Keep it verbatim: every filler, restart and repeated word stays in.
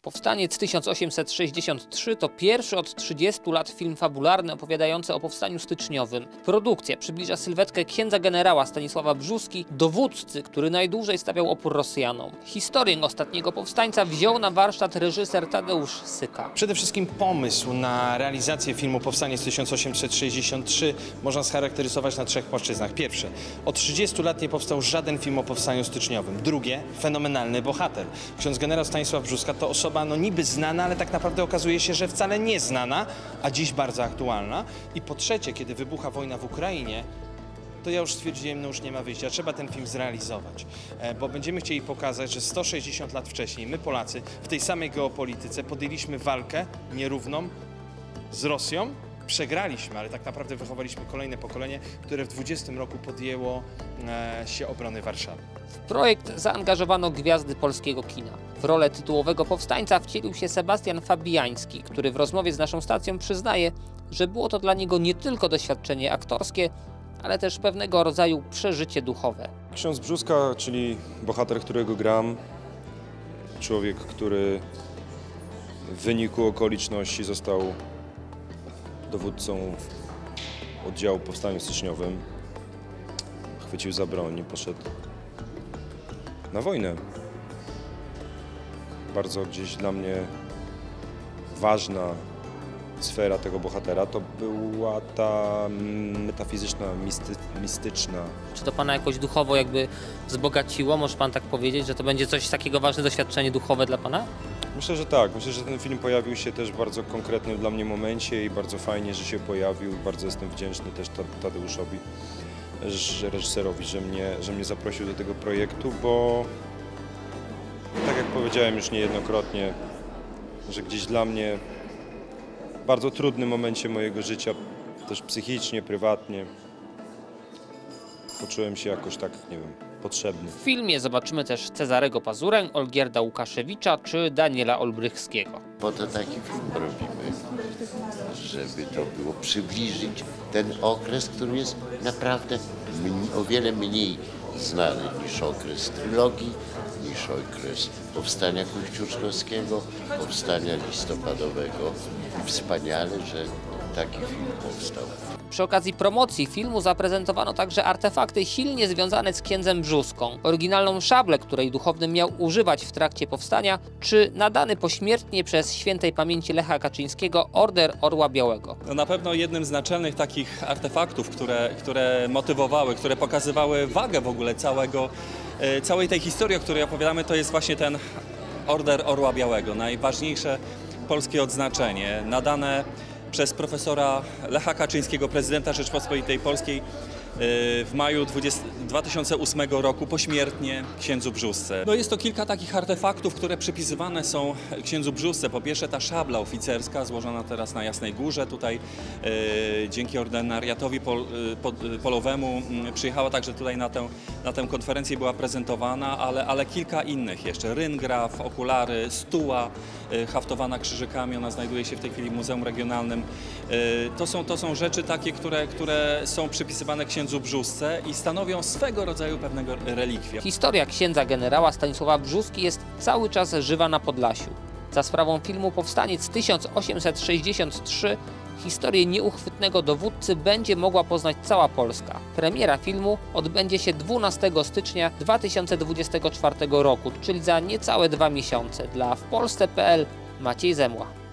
Powstaniec tysiąc osiemset sześćdziesiąt trzy to pierwszy od trzydziestu lat film fabularny opowiadający o powstaniu styczniowym. Produkcja przybliża sylwetkę księdza generała Stanisława Brzóski, dowódcy, który najdłużej stawiał opór Rosjanom. Historię ostatniego powstańca wziął na warsztat reżyser Tadeusz Syka. Przede wszystkim pomysł na realizację filmu Powstaniec tysiąc osiemset sześćdziesiąt trzy można scharakteryzować na trzech płaszczyznach. Pierwsze, od trzydziestu lat nie powstał żaden film o powstaniu styczniowym. Drugie, fenomenalny bohater. Ksiądz generał Stanisław Brzóska to osoba no niby znana, ale tak naprawdę okazuje się, że wcale nie znana, a dziś bardzo aktualna. I po trzecie, kiedy wybucha wojna w Ukrainie, to ja już stwierdziłem, no już nie ma wyjścia, trzeba ten film zrealizować, bo będziemy chcieli pokazać, że sto sześćdziesiąt lat wcześniej my Polacy w tej samej geopolityce podjęliśmy walkę nierówną z Rosją, przegraliśmy, ale tak naprawdę wychowaliśmy kolejne pokolenie, które w dwudziestym roku podjęło się obrony Warszawy. W projekt zaangażowano gwiazdy polskiego kina. W rolę tytułowego powstańca wcielił się Sebastian Fabiański, który w rozmowie z naszą stacją przyznaje, że było to dla niego nie tylko doświadczenie aktorskie, ale też pewnego rodzaju przeżycie duchowe. Ksiądz Brzóska, czyli bohater, którego gram, człowiek, który w wyniku okoliczności został dowódcą oddziału w powstaniu styczniowym, chwycił za broń i poszedł na wojnę. Bardzo gdzieś dla mnie ważna sfera tego bohatera to była ta metafizyczna, misty, mistyczna. Czy to Pana jakoś duchowo jakby wzbogaciło? Może Pan tak powiedzieć, że to będzie coś takiego ważne doświadczenie duchowe dla Pana? Myślę, że tak. Myślę, że ten film pojawił się też w bardzo konkretnym dla mnie momencie i bardzo fajnie, że się pojawił. Bardzo jestem wdzięczny też Tadeuszowi, reżyserowi, że mnie, że mnie zaprosił do tego projektu, bo tak jak powiedziałem już niejednokrotnie, że gdzieś dla mnie w bardzo trudnym momencie mojego życia, też psychicznie, prywatnie, poczułem się jakoś tak, nie wiem, potrzebny. W filmie zobaczymy też Cezarego Pazurę, Olgierda Łukaszewicza czy Daniela Olbrychskiego. Po to taki film robimy, żeby to było przybliżyć ten okres, który jest naprawdę o wiele mniej znany niż okres trylogii, niż okres powstania kościuszkowskiego, powstania listopadowego. Wspaniale, że taki film powstał. Przy okazji promocji filmu zaprezentowano także artefakty silnie związane z księdzem Brzóską. Oryginalną szablę, której duchowny miał używać w trakcie powstania, czy nadany pośmiertnie przez świętej pamięci Lecha Kaczyńskiego Order Orła Białego. No na pewno jednym z naczelnych takich artefaktów, które, które motywowały, które pokazywały wagę w ogóle całego, całej tej historii, o której opowiadamy, to jest właśnie ten Order Orła Białego. Najważniejsze polskie odznaczenie nadane przez profesora Lecha Kaczyńskiego, prezydenta Rzeczypospolitej Polskiej w maju dwa tysiące ósmego roku pośmiertnie księdzu Brzósce. No jest to kilka takich artefaktów, które przypisywane są księdzu Brzósce. Po pierwsze ta szabla oficerska złożona teraz na Jasnej Górze, tutaj e, dzięki ordynariatowi pol, pol, polowemu przyjechała także tutaj na tę, na tę konferencję, była prezentowana, ale, ale kilka innych jeszcze. Ryngraf, okulary, stuła e, haftowana krzyżykami, ona znajduje się w tej chwili w Muzeum Regionalnym. E, to, są, to są rzeczy takie, które, które są przypisywane księdzu Brzósce i stanowią swego rodzaju pewnego relikwie. Historia księdza generała Stanisława Brzóski jest cały czas żywa na Podlasiu. Za sprawą filmu Powstaniec tysiąc osiemset sześćdziesiąt trzy historię nieuchwytnego dowódcy będzie mogła poznać cała Polska. Premiera filmu odbędzie się dwunastego stycznia dwa tysiące dwudziestego czwartego roku, czyli za niecałe dwa miesiące. Dla w Polsce kropka pe el Maciej Zemła.